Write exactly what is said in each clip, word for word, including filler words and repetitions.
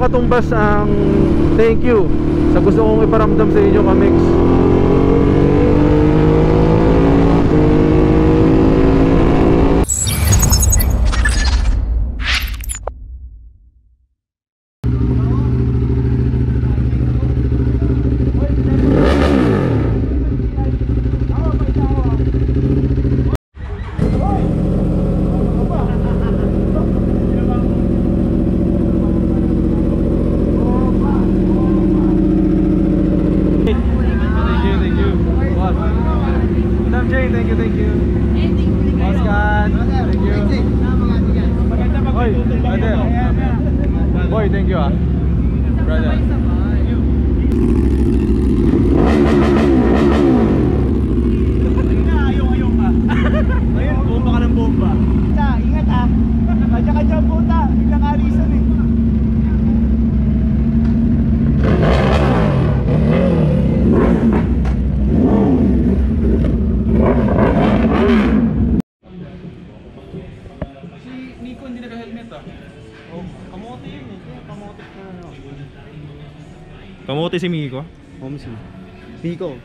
katumbas ang thank you sa gusto kong iparamdam sa inyo, Kamix. Boy, thank you ah. Brother. Ayaw-ayaw ka. Ayun, bomba ka ng bomba. Ta, ingat ah. Kanya-kanya ang puta. Biglang alisan eh. Si Nico hindi naka-helmet ah. Oh, kamote yun eh. Kamote na ano. Kamote si Miko? Home si Miko.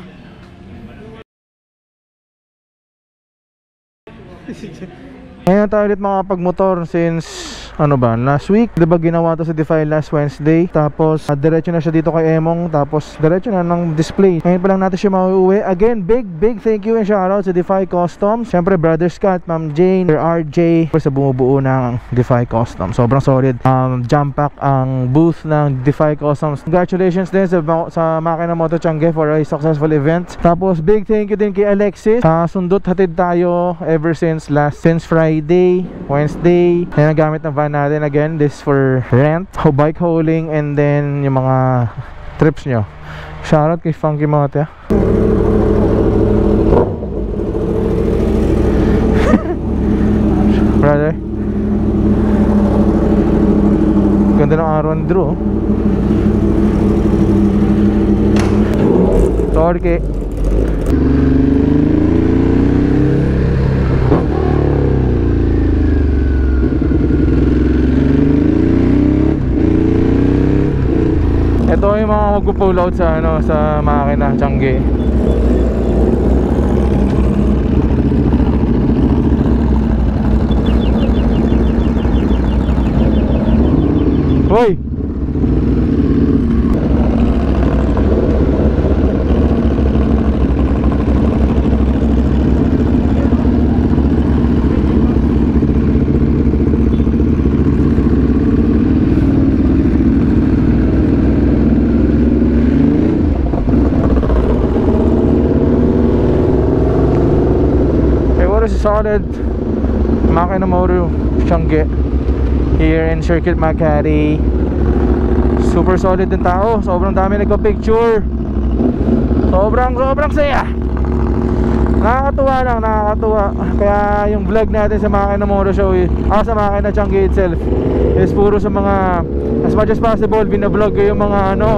Ngayon tayo ulit makapagmotor since ano ba, last week, diba ginawa to sa Defy last Wednesday. Tapos uh, diretso na siya dito kay Emong. Tapos diretso na ng display. Ngayon pa lang natin siya mauuwi. Again, big big thank you and shoutout sa Defy Customs. Siyempre Brother Scott, Ma'am Jane, Sir R J sa bumubuo ng Defy Customs. Sobrang solid. um, Jump pack ang booth ng Defy Customs. Congratulations din sa, sa Makina Moto Changi for a successful event. Tapos big thank you din kay Alexis. uh, Sundot hatid tayo ever since last since Friday, Wednesday. Kaya nagamit ng van natin. Again, this for rent, bike hauling, and then yung mga trips nyo. Shoutout kay Funky Mote. Brother, ganda ng araw ni Drew. Torque. Ito yung mga mag-pull out sa ano, sa Makina Changi. Hoy! Solid Makina Moto Changi here in Circuit Makati. Super solid din tao. Sobrang dami nagpa-picture. Sobrang sobrang saya. Nakakatuwa lang, nakakatuwa. Kaya yung vlog natin sa Makina Moto Show, ah, sa Makina Changi itself, is puro sa mga, as much as possible, binablog ko yung mga ano,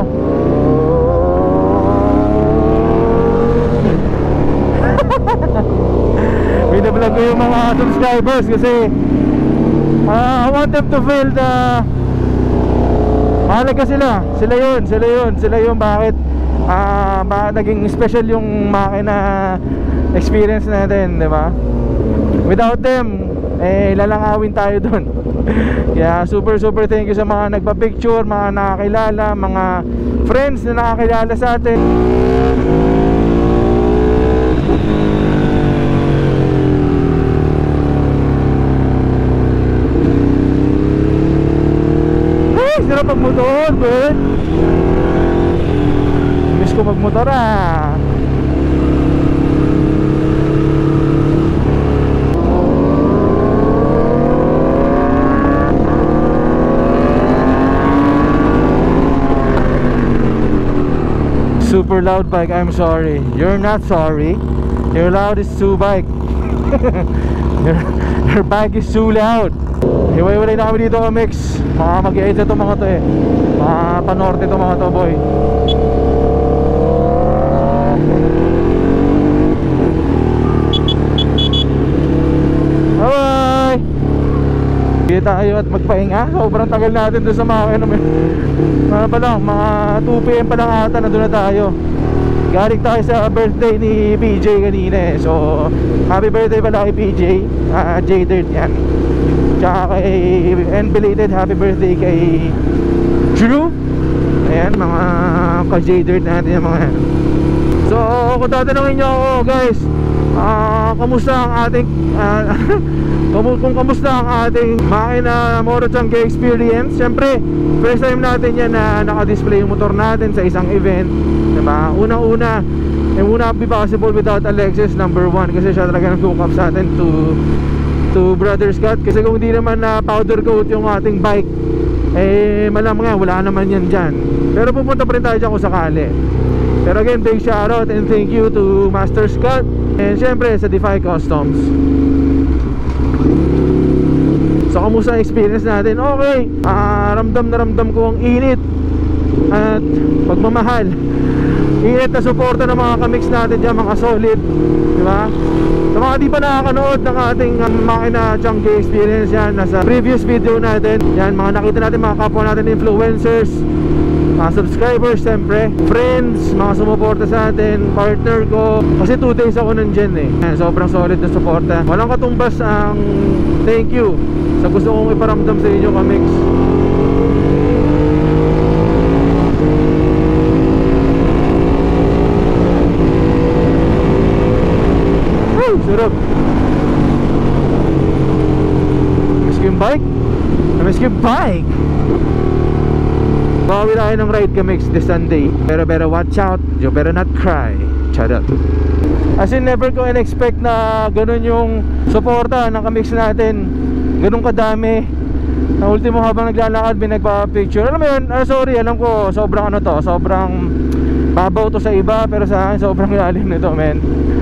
binablog ko yung mga subscribers kasi uh, I want them to feel the mahalaga sila. Sila yun, sila yun, sila yun bakit uh, bakit naging special yung Makina experience natin, di ba? Without them, eh lalangawin tayo dun. Kaya super super thank you sa mga nagpa-picture, mga nakakilala, mga friends na nakakilala sa atin. Sarap magmotor, but miss ko magmotor ah. Super loud bike, I'm sorry. You're not sorry. Your loud is too bike. your, your bike is too loud. Hiwai-walay na kami dito, Kamix. Mga mag-i-edge ito mga to eh. Mga panorte ito mga to, boy. Bye-bye. bili tayo at magpahinga. Sobrang tagal natin doon sa makina. Ano pa lang, mga two p m pa lang ata na doon na tayo. Galing tayo sa birthday ni P J kanina eh. So happy birthday pala kay P J, uh, J-Dirt yan. Tsaka kay, and belated happy birthday kay Drew. Ayan, mga ka-J-Dirt natin yung mga yan. So kung tatanungin nyo ako guys, uh, kamusta ang ating uh, kung kamusta ang ating makina Moro-Changi experience, syempre first time natin yan na naka-display yung motor natin sa isang event, diba? Unang-una, it would not be possible without Alexis, number one, kasi siya talaga nag-hook up sa atin to to Brother Scott. Kasi kung hindi naman na powder coat yung ating bike, eh malamang nga wala naman yan dyan. Pero pupunta pa rin tayo dyan kung sakali. Pero again, big shoutout and thank you to Master Scott, and syempre sa Defy Customs. So kamusta ang experience natin? Okay, uh, ramdam na ramdam ko ang init at pagmamahal, init na suporta ng mga kamix natin dyan, mga solid, diba? Sa mga di pa nakakanood ng ating um, makina Changi experience, yan nasa previous video natin. Yan, mga nakita natin, mga kapwa natin influencers, mga subscribers, siyempre friends, mga sumuporta sa atin, partner ko, kasi two days ako nandyan eh. Yan, sobrang solid na suporta. Walang katumbas ang thank you sa gusto kong iparamdam sa inyo, kamix. Woo! Sarap. Miss ko yung bike? Miss ko yung bike! Bawi tayo ng ride kamix this Sunday. Pero pero watch out, you better not cry. Shut up. As in, never ko in-expect na ganun yung suporta ng kamix natin, ganun kadami. Na ultimo habang naglalakad, binagpa-picture. Alam mo yun, uh, sorry, alam ko sobrang ano to, sobrang babaw to sa iba, pero sa akin sobrang lalim nito, men.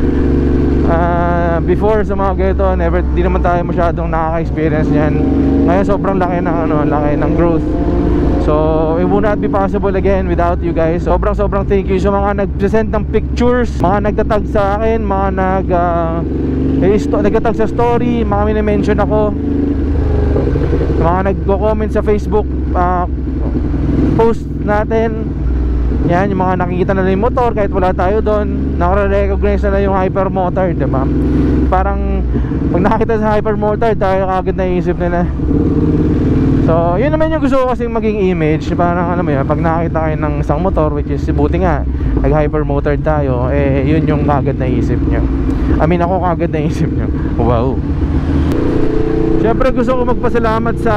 uh, Before sa mga ganito, never, di naman tayo masyadong nakaka-experience yan. Ngayon sobrang laki ng ano, laki ng growth. So it would not be possible again without you guys. Sobrang sobrang thank you sa mga nag-present ng pictures, mga nagtatag sa akin, mga nag uh, nagtatag sa story, mga mini-mention ako, mga nagko-comment sa Facebook uh, post natin. Yan, yung mga nakikita na yung motor kahit wala tayo doon, nakare-recognize na yung hypermotard, diba? Parang pag nakakita sa hypermotard, tayo kagad naisip nila. So yun naman yung gusto ko kasing maging image. Parang alam mo yun, pag nakakita kayo ng isang motor, which is buti nga nag hypermotard tayo, eh yun yung kagad naisip nyo. I mean ako kagad naisip nyo. Wow. Siyempre gusto ko magpasalamat sa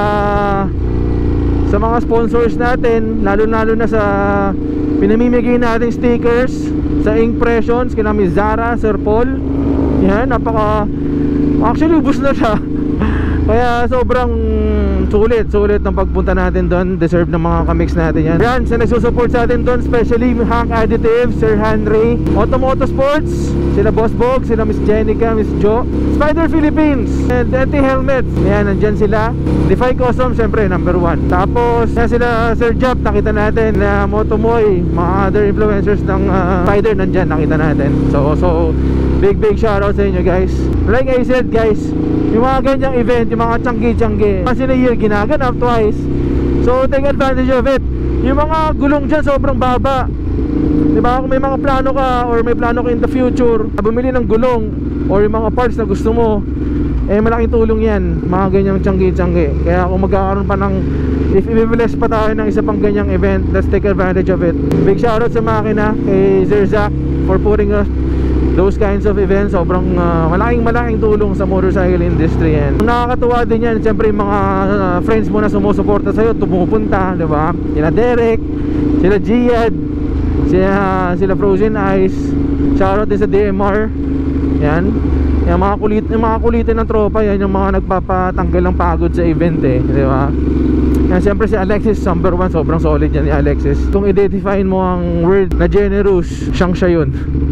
sa mga sponsors natin, lalo-lalo na sa pinamimigay nating stickers, sa Impressions, kina Zara, Sir Paul. Yan, napaka, actually ubus na siya. Kaya sobrang sulit, sulit ng pagpunta natin doon. Deserve ng mga kamix natin yan. Yan, sa nagsusupport sa atin doon, especially Hank Additive, Sir Henry, Automoto Sports, sila Boss Bog, sila Miss Jenica, Miss Jo, Spider Philippines, and Eti Helmets. Yan, nandyan sila. Defy Custom, syempre, number one. Tapos, yan sila Sir Jap, nakita natin na Motomoy, mga other influencers ng uh, Spider, nandyan, nakita natin. So, so, big, big shoutout sa inyo guys. Like I said guys, yung mga ganyang event, yung mga Changi-Changi, once in a year ginaganap twice. So take advantage of it. Yung mga gulong dyan sobrang baba, diba? Kung may mga plano ka or may plano ka in the future, bumili ng gulong or yung mga parts na gusto mo, eh malaking tulong yan, mga ganyang Changi-Changi. Kaya kung magkakaroon pa ng, if i-bless pa tayo ng isa pang ganyang event, let's take advantage of it. Big shoutout sa makina kay Sir Zach for putting us those kinds of events. Sobrang uh, malaking malaking tulong sa motorcycle industry yan. Nakakatuwa din yan, siyempre yung mga uh, friends mo na sumusuporta sa'yo, tumupunta, diba? Sila Derek, sila Giad, sila, sila Frozen Ice. Shoutout din sa D M R. Yan, yung mga kulit, yung mga kulitin ng tropa, yan yung mga nagpapatanggal ng pagod sa event eh, diba? Yan, siyempre si Alexis, number one, sobrang solid yan ni Alexis. Kung identifyin mo ang word na generous, siyang siya yun.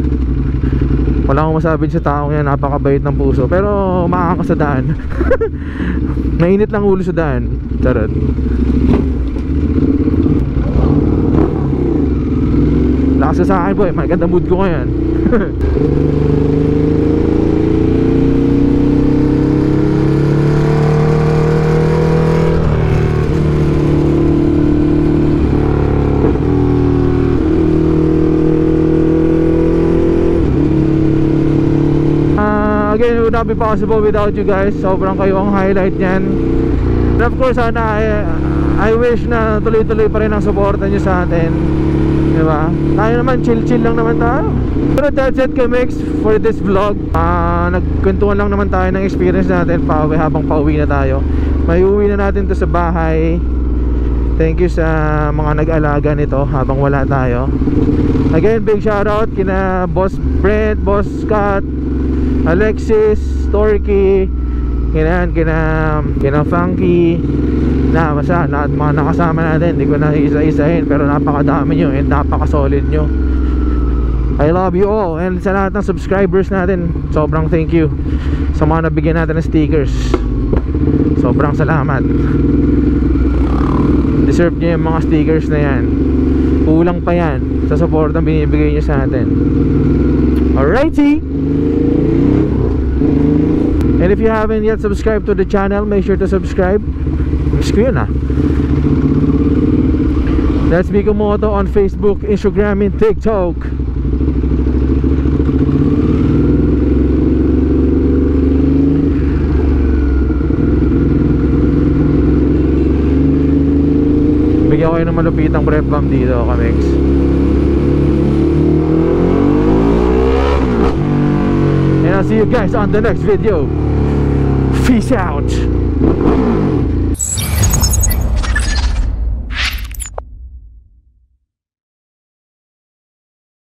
Wala akong masabi sa taong yan, napakabait ng puso, pero makaka sa daan. Mainit lang ulo sa daan. Charot. Lakas sa akin boy, maganda mood ko ngayon. not be possible without you guys. Sobrang kayo ang highlight niyan. And of course, sana I, I wish na tuloy-tuloy pa rin ang suporta nyo sa atin, diba? Tayo naman, chill-chill lang naman tayo. Pero that's it, Kamex, for this vlog. uh, Nagkwentuhan lang naman tayo ng experience natin pauwi, habang pauwi na tayo. May uwi na natin to sa bahay. Thank you sa mga nag-alaga nito habang wala tayo. Again, big shoutout kina Boss Brent, Boss Scott, Alexis, Torky, kina, kina, kina Funky, na basta na, mga nakasama natin. Hindi ko na isa-isahin, pero napakadami nyo and napaka-solid nyo. I love you all. And sa lahat ng subscribers natin, sobrang thank you. Sa mga nabigyan natin ng stickers, sobrang salamat. Deserve nyo yung mga stickers na yan. Kulang pa yan sa support na binibigay nyo sa atin. Alrighty. And if you haven't yet subscribed to the channel, make sure to subscribe. Miss ko yun ah. That's Biko Moto on Facebook, Instagram, and TikTok. Bigyan ko kayo ng malupitang breath bomb dito, Kamex. And I'll see you guys on the next video. Peace out.